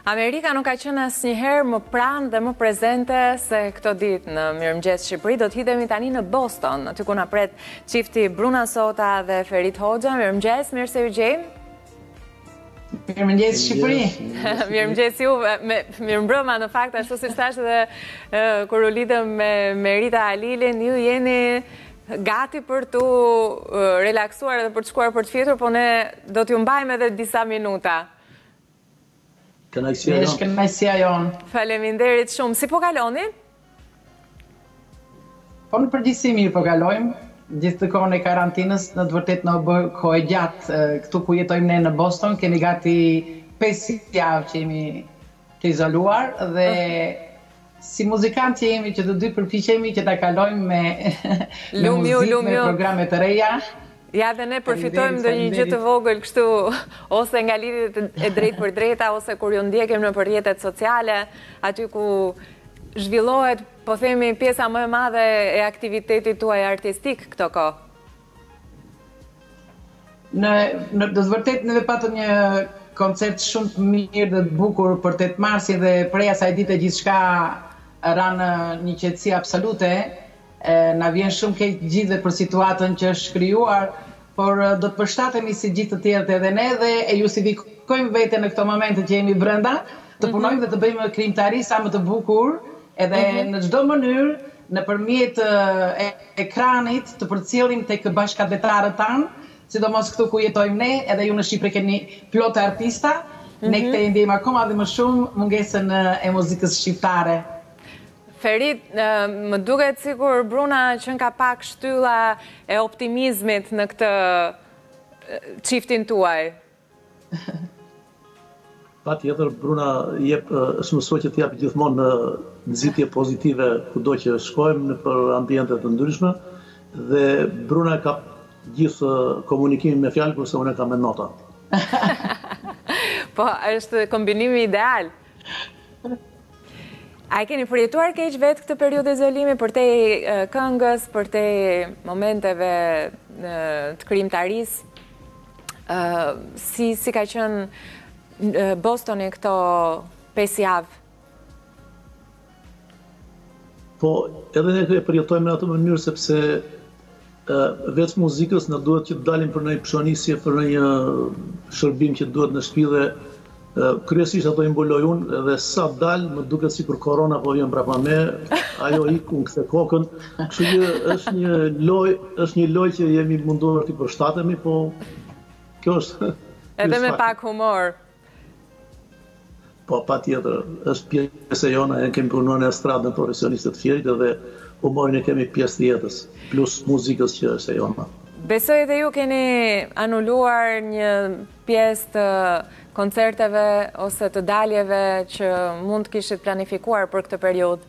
Amerika nuk ka qenë asnjëherë më pranë dhe më prezente se këto ditë në Mirëmëngjes Shqipëri. Do të hidhemi tani në Boston, aty ku na pret çifti Bruna Sota dhe Ferit Hoxha. Mirëmëngjes, mirë se u gjejmë. Mirëmëngjes Shqipëri. Mirëmëngjes ju, mirëmbrëma në fakt, ashtu si thash edhe kur u lidhëm me Rita Halilin, ju jeni gati për të relaksuar edhe për të shkuar për të fjetur, po ne do t'ju mbajmë edhe disa minuta. Kënaqësia jonë. Faleminderit shumë. Si po kaloni? Po në përgjithësi mirë po kalojmë. Gjithë të kohën e karantinës, në të vërtet në bë kohë gjatë këtu ku jetojmë ne në Boston, kemi gati 5 javë që jemi të izoluar dhe si muzikant që jemi që të dy përpiqemi që ta kalojmë me muzikë, me programe të reja. Ja dhe ne përfitojmë dhe një gjë të vogël kështu, ose nga lidhjet e drejt për drejta, ose kur ju ndjekim në rrjetet sociale, aty ku zhvillohet, po themi, pjesa më e madhe e aktivitetit tuaj artistik këto kohë. Do të vërtet neve patëm një koncert shumë të mirë dhe të bukur për 8 marsin dhe prej asaj dite gjithçka ranë një qetësi absolute. Na vjen shumë keq gjithë për situatën që është krijuar, por do të përshtatemi si gjithë të tjerët edhe ne dhe e justifikojmë veten në këto momente që jemi brenda, të punojmë dhe të bëjmë krijimtari sa më të bukur, edhe në çdo mënyrë, nëpërmjet ekranit të përcjellim tek bashkëdhetarët tanë, sidomos këtu ku jetojmë ne, edhe ju në Shqipëri keni plot artista, ne këtë e ndjejmë akoma dhe më shumë mungesën e muzikës shqiptare. Ferit, më duket sikur Bruna që ka pak shtylla e optimizmit në këtë çiftin tuaj. Patjetër, Bruna është mësuar që t'jap gjithmonë nxitje pozitive kudo që shkojmë në për ambiente të ndryshme dhe Bruna ka gjithë komunikimin me fjalë kurse unë kam me nota. Po, është kombinimi ideal. A e keni përjetuar keq vetë këtë periudhë izolimi për te këngës, për te momenteve të krijimtarisë? Si ka qenë Bostoni këto 5 javë? Po, edhe ne e përjetojmë në atë mënyrë sepse veç muzikës na duhet që të dalim për një pëshonisje, për një shërbim që duhet në shtëpi dhe kryesisht ato i mbuloj unë dhe sa dalë më duket sikur korona po vjen brapa me, ajo ikun këthe kokën, kështu që është një lojë që jemi munduar të përshtatemi, po kjo është... Edhe me pak humor. Po, patjetër, është pjesë e jona, kemi punuar në estradë në profesionistët fjerit dhe humorin e kemi pjesë të jetës, plus muzikës që është e jona. Besoj edhe ju keni anuluar një pjesë të koncerteve ose të daljeve që mund të kishit planifikuar për këtë periudhë?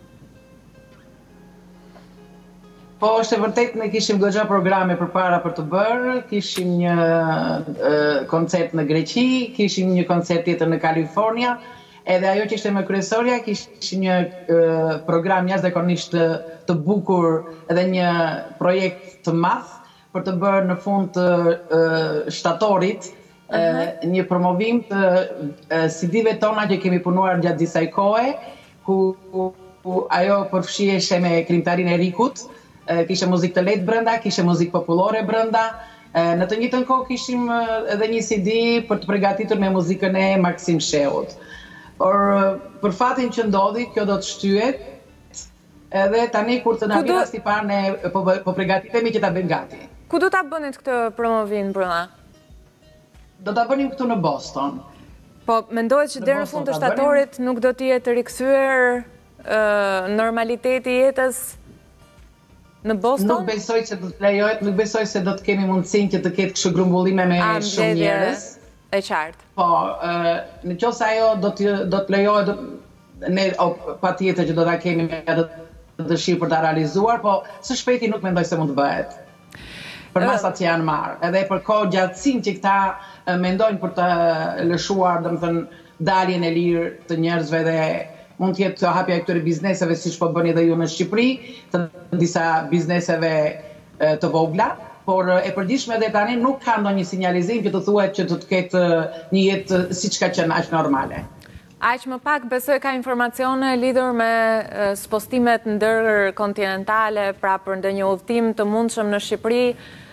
Po, është e vërtet, ne kishim goxha programe përpara për të bërë, kishim një koncert në Greqi, kishim një koncert tjetër në Kalifornia, edhe ajo që ishte më kryesorja, kishim një program jashtëzakonisht të bukur edhe një projekt të madh për të bërë në fund të shtatorit një promovim të CD-ve tona që kemi punuar gjatë disaj kohe, ku ajo përfshihej me krijimtarinë e Rikut, kishte muzikë të lehtë brenda, kishte muzikë popullore brenda. Në të njëjtën kohë kishim edhe një CD për të përgatitur me muzikën e Maksim Sheut. Por për fatin që ndodhi, kjo do të shtyhet, edhe tani kur të na vjen rasti parë ne po përgatitemi që ta bëjmë gati. Ku do ta bënit këtë promovim, Bruna? Do ta bënim këtu në Boston. Po, mendohet që deri në fund të shtatorit nuk do të jetë rikthyer normaliteti i jetës në Boston? Nuk besoj se do të lejohet, nuk besoj se do të kemi mundësinë që të ketë kështu grumbullime me shumë njerëz. E qartë. Po, në qoftë se ajo do të lejohet, ne patjetër që do ta kemi atë dëshirë për ta realizuar, po së shpejti nuk mendoj se mund të bëhet. Për masat që janë marrë, edhe për kohë gjatësinë që këta mendojnë për të lëshuar, domethënë, daljen e lirë të njerëzve dhe mund të jetë hapja e këtyre bizneseve siç po bëni edhe ju në Shqipëri, të disa bizneseve të vogla, por e përditshme edhe tani nuk ka ndonjë sinjalizim që të thuhet që do të ketë një jetë siç ka qenë aq normale. Aq më pak besoj ka informacione lidhur me spostimet ndërkontinentale, pra për ndonjë udhëtim të mundshëm në Shqipëri,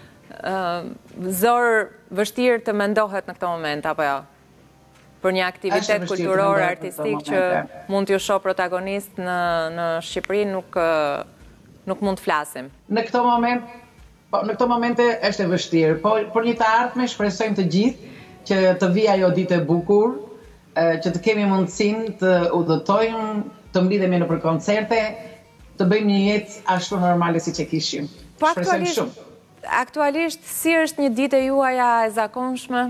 zor vështirë të mendohet në këto moment, apo jo? Për një aktivitet kulturor, artistik që mund t'ju shoh protagonist në Shqipëri, nuk mund të flasim. Në këto momente është e vështirë, po për një të ardhme shpresojmë të gjithë që të vijë ajo ditë e bukur, që të kemi mundësinë të udhëtojmë, të mblidhemi nëpër koncerte, të bëjmë një jetë ashtu normale siç e kishim. Shpresojmë shumë. Aktualisht, si është një ditë e juaja e zakonshme?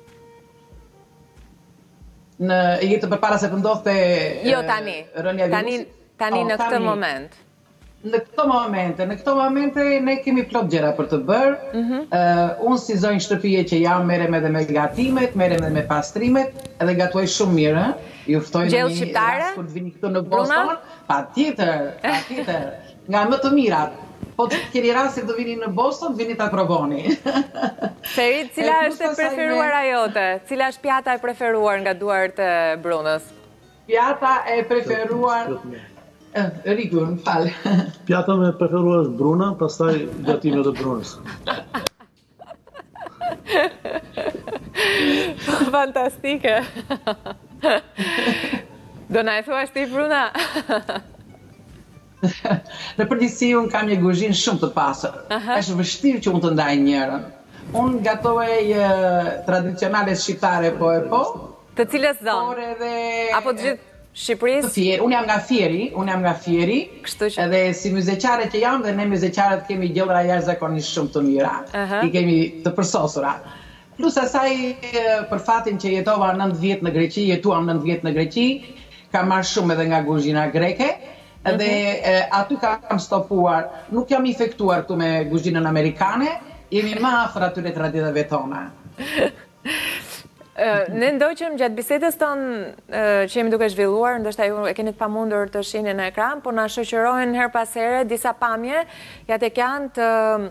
Në jetë përpara se të ndodhte rënja e virusit. Tani në këtë moment. Në këto momente ne kemi plot gjëra për të bërë. Unë si zonjë shtëpie që jam merrem edhe me gatimet, merrem edhe me pastrimet, edhe gatuaj shumë mirë. Ju ftoj në një rast kur të vini këtu në Boston. Patjetër. Nga më të mirat. Po të keni rastin të vini në Boston, vini ta provoni. Ferit, cila është e preferuara jote? Cila është pjata e preferuar nga duart e Brunës? Pjata e preferuar Riku, më falë. Pjata me preferuar është Bruna, pastaj gatimet e Brunës. Fantastike. Do na e thuash ti, Bruna? Në përgjithësi unë kam një kuzhinë shumë të pasur. Është vështirë që unë të ndaj njërën. Unë gatohej tradicionale shqiptare po. Të cilës zonë? Apo të gjithë Shqipërisë? Unë jam nga Fieri, edhe si muzeqare që jam dhe ne muzeqarët kemi gjellra jashtëzakonisht shumë të mira. I kemi të përsosura. Plus asaj për fatin që jetova 9 vjet në Greqi, jetuam 9 vjet në Greqi, kam marrë shumë edhe nga kuzhina greke. Edhe aty kam stopuar, nuk jam infektuar këtu me kuzhinën amerikane, jemi më afër atyre traditave tona. Ne ndoqëm gjatë bisedës tonë që jemi duke zhvilluar, ndoshta ju e keni të pamundur të shihni në ekran, por na shoqërojnë her pas here disa pamje, ja tek janë të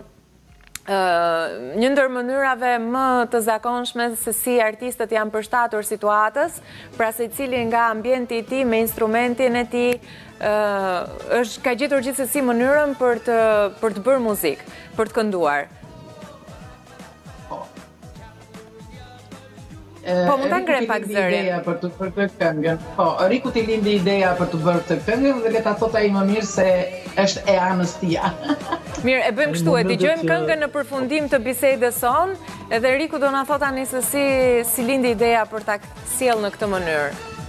një ndër mënyrave më të zakonshme se si artistët janë përshtatur situatës, pra se cili nga ambienti i tij me instrumentin e tij ka gjetur gjithsesi mënyrën për të bërë muzikë, për të kënduar. Po, mund ta ngrem pak zërin. Për të këngën. Po, Riku t'i lindi ideja për të bërë të këngën dhe le ta thotë ai më mirë se është e anës tia. Mirë, e bëjmë kështu, e dëgjojmë këngën në përfundim të bisedës sonë, edhe Riku do na thotë tani se si lindi ideja për ta sjellë në këtë mënyrë.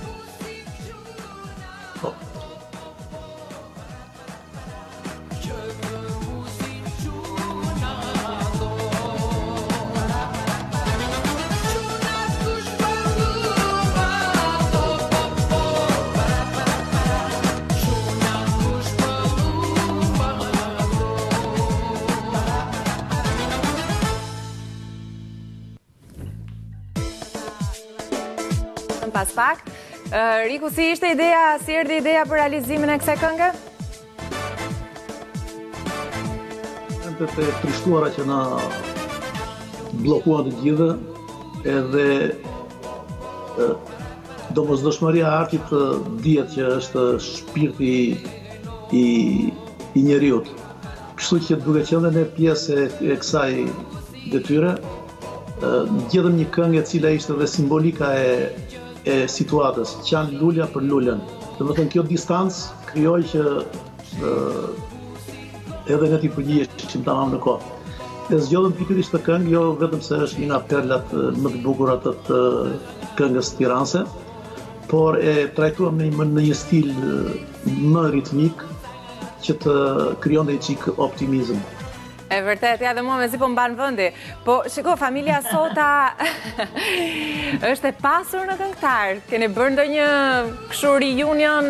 Pas pak. Riku, si ishte ideja, si erdhi ideja për realizimin e kësaj këngë? Këngët e trishtuara që na bllokuan të gjithë, edhe domosdoshmëria e artit dihet që është shpirti i njeriut. Kështu që duke qenë ne pjesë e kësaj detyre, gjetëm një këngë e cila ishte dhe simbolika e situatës, që janë lulja për lullën. Domethënë kjo distancë krijoi që edhe ne t'i përgjigjeshim tamam në kohë. E zgjodhëm pikërisht të këngë, jo vetëm se është një nga perlat më të bukura të këngës tiranse, por e trajtuam në një stil më ritmik që të krijonte një çik optimizëm. E vërtet, ja dhe mua me si po mban vendi. Po, shiko, familja Sota është e pasur në këngëtar. Keni bërë ndonjë kështu reunion?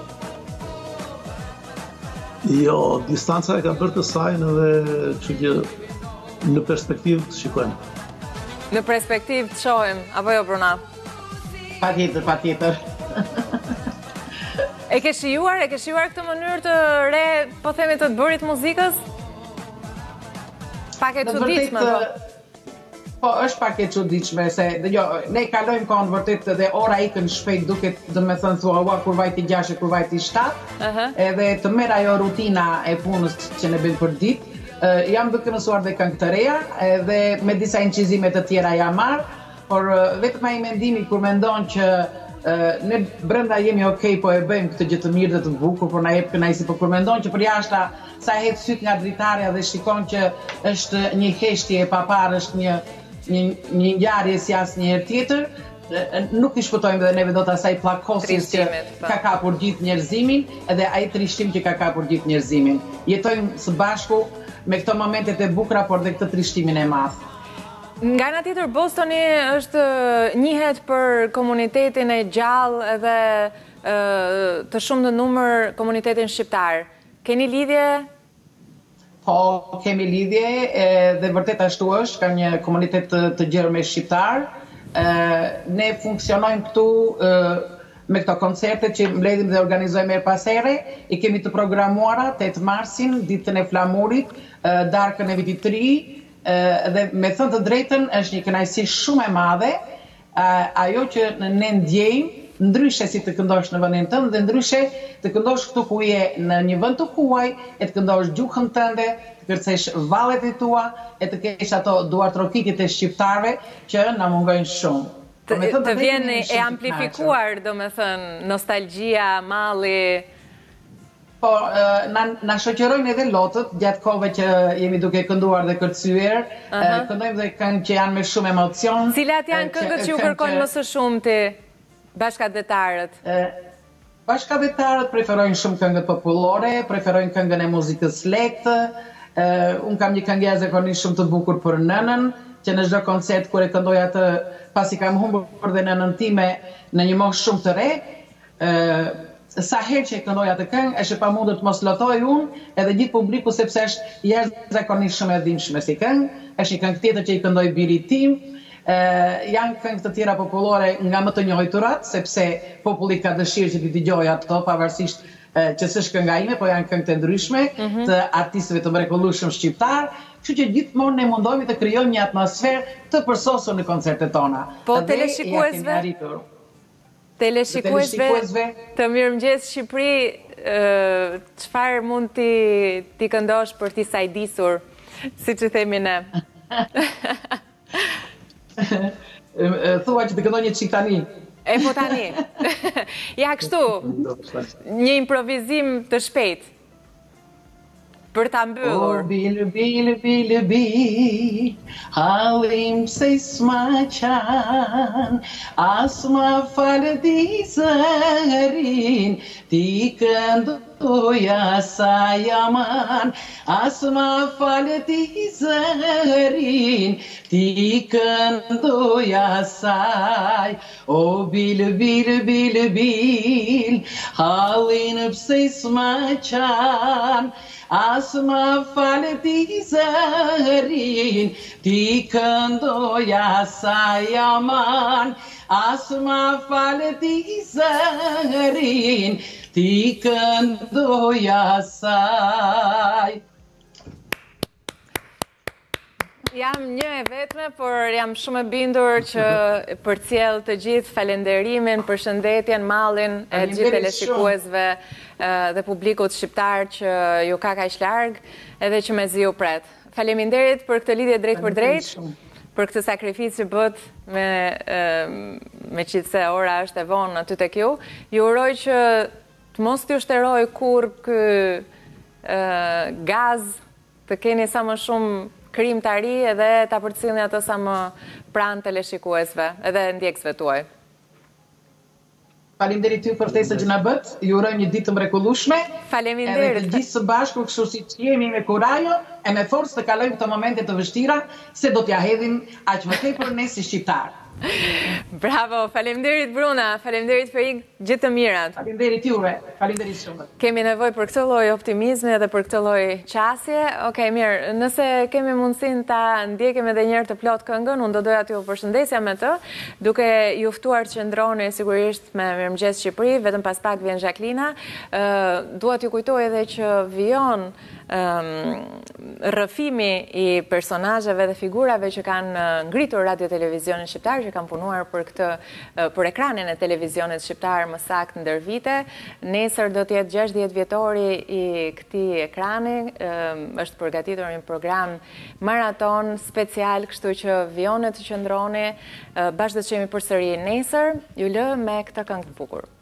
Jo, distanca e ka bërë të sajnë edhe kështu që në perspektivë të shikojmë. Në perspektivë të shohim, apo jo, Bruna? Patjetër. E ke shijuar këtë mënyrë të re, po themi të bërit muzikës? Pak e çuditshme, po. Po, është pak e çuditshme se ne kalojmë kohën vërtet dhe ora ikën shpejt duket, domethënë thua kur vajti 6 kur vajti 7, edhe të merr ajo rutina e punës që ne bëjmë për ditë. Jam duke mësuar dhe këngë të reja, edhe me disa incizime të tjera jam marrë, por vetëm ai mendimi kur mendon që ne brenda jemi okay, po e bëjmë këtë gjë të mirë dhe të bukur, por na jep kënaqësi, por kur mendon që për jashta sa het syt nga dritarja dhe shikon që është një heshtje e papar, është një ngjarje si asnjëherë tjetër, nuk i shpëtojmë dhe neve do të asaj plakosjes që ka kapur gjithë njerëzimin, edhe ai trishtim që ka kapur gjithë njerëzimin. Jetojmë së bashku me këto momentet e bukura, por dhe këtë trishtimin e madh. Nga ana tjetër, Bostoni është njihet për komunitetin e gjallë edhe të shumë në numër komunitetin shqiptar. Keni lidhje? Po, kemi lidhje dhe vërtet ashtu është, ka një komunitet të gjerë me shqiptar. Ne funksionojmë këtu me këto koncerte që mbledhim dhe organizojmë her pas here. I kemi të programuara 8 marsin, ditën e flamurit, darkën e vitit të ri, dhe me thënë të drejtën është një kënaqësi shumë e madhe, ajo që ne ndjejmë, ndryshe si të këndosh në vendin tënd dhe ndryshe të këndosh këtu ku je në një vend të huaj, e të këndosh gjuhën tënde, të kërcesh vallet e tua, e të kesh ato duartrokitit e shqiptarëve që na mungojnë shumë. Të vjen e amplifikuar, domethënë, nostalgjia, malli. Po, na shoqërojnë edhe lotët, gjatë kohëve që jemi duke kënduar dhe kërcyer, këndojmë dhe këngë që janë me shumë emocion. Cilat janë këngët që ju kërkojnë më së shumti bashkëdhetarët? Bashkëdhetarët preferojnë shumë këngët popullore, preferojnë këngën e muzikës lehtë. Unë kam një këngë zakonisht shumë të bukur për nënën, që në çdo koncert kur e këndoj atë, pasi kam humbur dhe nënën time në një moshë shumë të re, sa herë që e këndoj atë këngë, është e pamundur të mos lotoj unë edhe gjithë publiku, sepse është jashtëzakonisht shumë e dhimbshme si këngë. Është një këngë tjetër që i këndoj birit tim. Janë këngë të tjera popullore nga më të njohiturat, sepse populli ka dëshirë që t'i dëgjojë ato, pavarësisht që s'është kënga ime, po janë këngë të ndryshme të artistëve të mrekullueshëm shqiptar. Kështu që gjithmonë ne mundohemi të krijojmë një atmosferë të përsosur në koncertet tona. Po teleshikuesve të Mirëmëngjes Shqipëri, çfarë mund ti këndosh për t'i sajdisur, siç e themi ne? Thua që të këndoj një çik tani. E po tani. Ja kështu, një improvizim të shpejt për ta mbyllur. O bil, halim se s'ma qan, as ma falë di zërin, ti këndoja sa jaman, as ma falë di zërin, ti këndoja saj. O bil, halin pse s'ma qan, as ma falë ti zërin, ti këndoja sa jaman, as ma falë ti zërin, ti këndoja saj. Jam një e vetme, por jam shumë e bindur që përcjell të gjithë falenderimin, përshëndetjen, mallin e gjithë teleshikuesve dhe publikut shqiptar që ju ka kaq larg edhe që mezi ju pret. Faleminderit për këtë lidhje drejt për drejt, për këtë sakrificë që bët me qithë se ora është e vonë aty tek ju. Ju uroj që të mos t'ju shteroj kur ky gaz, të keni sa më shumë krijimtari edhe ta përcjellni ato sa më pranë teleshikuesve edhe ndjekësve tuaj. Faleminderit ty për ftesën që na bët. Ju uroj një ditë të mrekullueshme. Faleminderit. Edhe të gjithë së bashku, kështu siç jemi me kurajo e me forcë të kalojmë këto momente të vështira, se do t'ja hedhim aq më tepër ne si shqiptar. Bravo, faleminderit Bruna, faleminderit Ferik, gjithë të mirat. Faleminderit juve, faleminderit shumë. Kemi nevojë për këtë lloj optimizmi dhe për këtë lloj qasje. Okej, mirë, nëse kemi mundësinë ta ndjekim edhe një herë të plot këngën, unë do doja t'ju përshëndesja me të, duke ju ftuar të qëndroni sigurisht me Mirëmëngjes Shqipëri, vetëm pas pak vjen Jacqueline. Dua t'ju kujtoj edhe që vijon rrëfimi i personazheve dhe figurave që kanë ngritur radio televizionin shqiptar, që kanë punuar për ekranin e televizionit shqiptar më saktë ndër vite. Nesër do të jetë 60 vjetori i këtij ekrani, është përgatitur një program maraton special, kështu që vijoni të qëndroni, bashkë do të qemi përsëri nesër. Ju lë me këtë këngë të bukur.